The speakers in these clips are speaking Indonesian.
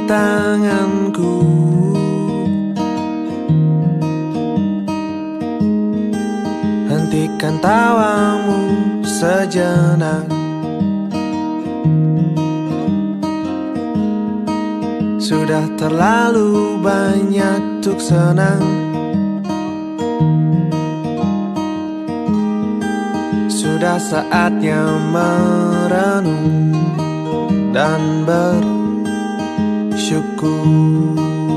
tanganku. Hentikan tawamu sejenak. Sudah terlalu banyak untuk senang. Sudah saatnya merenung dan bersyukur.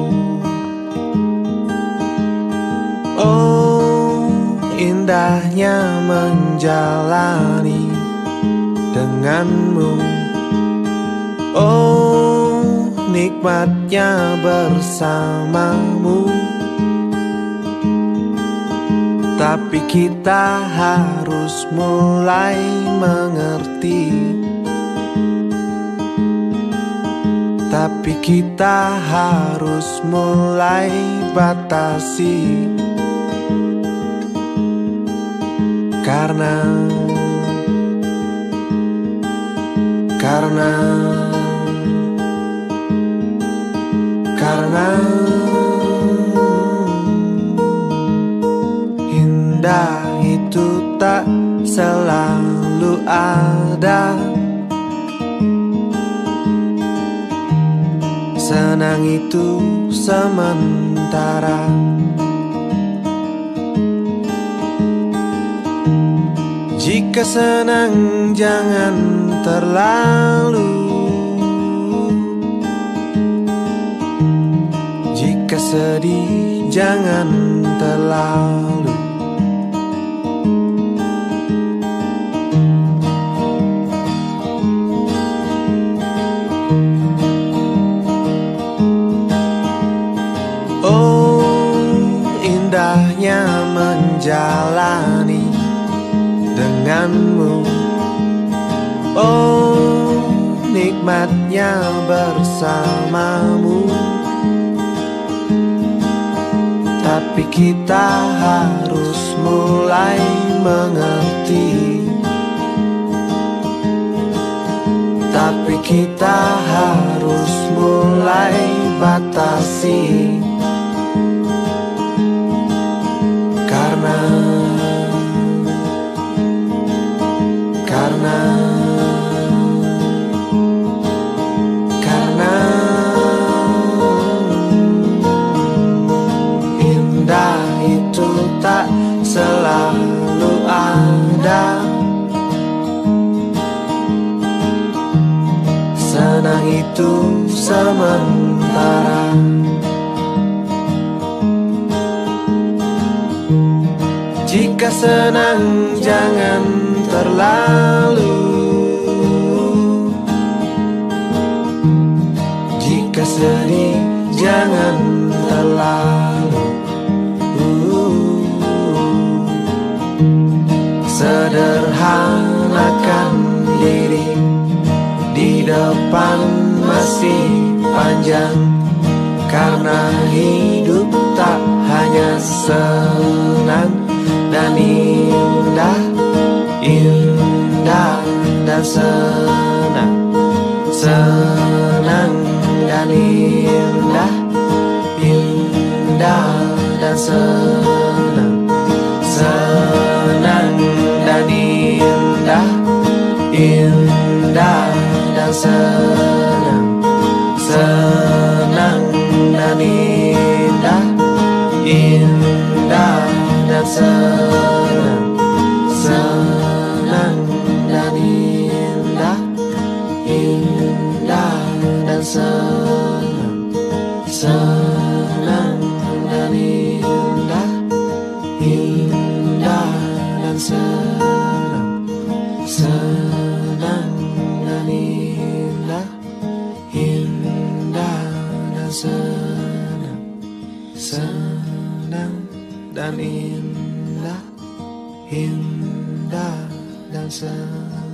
Oh, indahnya menjalani denganmu. Oh, nikmatnya bersamamu. Tapi kita harus mulai mengerti. Tapi kita harus mulai batasi. Karena indah itu tak selalu ada. Senang itu sementara. Jika senang jangan terlalu. Jika sedih jangan terlalu. Oh, indahnya menjalani denganmu. Oh, nikmatnya bersamamu. Tapi kita harus mulai mengerti. Tapi kita harus mulai batasi. Karena indah itu tak selalu ada. Senang itu sementara. Jika senang jangan terlalu. Jika sedih jangan terlalu. Sederhanakan diri. Di depan masih panjang. Karena hidup tak hanya senang dan indah, indah dan senang, senang dan indah, indah dan senang, senang dan indah, indah dan senang, senang dan indah, indah dan senang, senang dan indah, indah dan senang, senang dan indah, indah dan senang, senang dan indah, indah dan senang, senang dan indah, indah dan senang.